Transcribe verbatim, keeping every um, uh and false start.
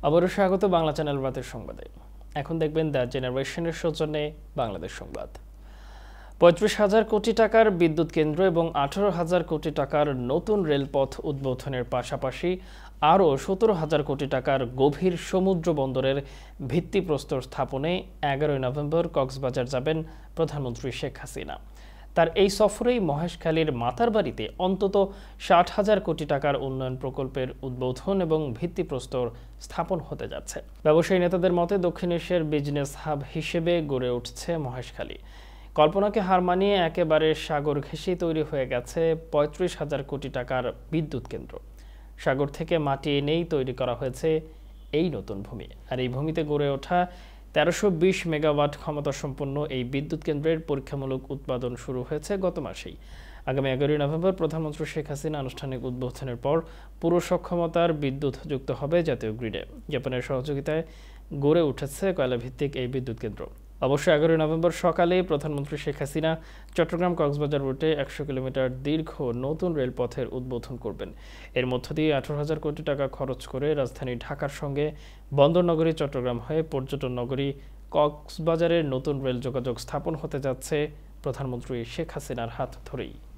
আবারও স্বাগত বাংলা চ্যানেল রাতের সংবাদে। এখন দেখবেন দ্য জেনারেশনের সৌজন্যে বাংলাদেশ সংবাদ। পঁয়ত্রিশ হাজার কোটি টাকার বিদ্যুৎ কেন্দ্র এবং আঠারো হাজার কোটি টাকার নতুন রেলপথ উদ্বোধনের পাশাপাশি আরও সতেরো হাজার কোটি টাকার গভীর সমুদ্র বন্দরের ভিত্তিপ্রস্তর স্থাপনে এগারোই নভেম্বর কক্সবাজার যাবেন প্রধানমন্ত্রী শেখ হাসিনা। তার এই সফরেই মহেশখালীর মাতারবাড়িতে অন্তত ষাট হাজার কোটি টাকার উন্নয়ন প্রকল্পের উদ্বোধন এবং ভিত্তিপ্রস্তর স্থাপন হতে যাচ্ছে। ব্যবসায়ী নেতাদের মতে দক্ষিণ এশিয়ার বিজনেস হাব হিসেবে গড়ে উঠছে মহেশখালী। কল্পনাকে হার মানিয়ে একেবারে সাগর ঘেঁষেই তৈরি হয়ে গেছে পঁয়ত্রিশ হাজার কোটি টাকার বিদ্যুৎ কেন্দ্র। সাগর থেকে মাটি এনেই তৈরি করা হয়েছে এই নতুন ভূমি। আর এই ভূমিতে গড়ে ওঠা তেরোশো বিশ মেগাওয়াট ক্ষমতা সম্পন্ন এই বিদ্যুৎ কেন্দ্রের পরীক্ষামূলক উৎপাদন শুরু হয়েছে গত মাসেই। আগামী এগারোই নভেম্বর প্রধানমন্ত্রী শেখ হাসিনা আনুষ্ঠানিক উদ্বোধনের পর পুরো সক্ষমতার বিদ্যুৎ যুক্ত হবে জাতীয় গ্রিডে। জাপানের সহযোগিতায় গড়ে উঠেছে কয়লাভিত্তিক এই বিদ্যুৎ কেন্দ্র। অবশ্য এগারোই নভেম্বর সকালে প্রধানমন্ত্রী শেখ হাসিনা চট্টগ্রাম কক্সবাজার রুটে একশো কিলোমিটার দীর্ঘ নতুন রেলপথের উদ্বোধন করবেন। এর মধ্য দিয়ে আঠারো হাজার কোটি টাকা খরচ করে রাজধানী ঢাকার সঙ্গে বন্দর নগরী চট্টগ্রাম হয়ে পর্যটন নগরী কক্সবাজারের নতুন রেল যোগাযোগ স্থাপন হতে যাচ্ছে প্রধানমন্ত্রী শেখ হাসিনার হাত ধরেই।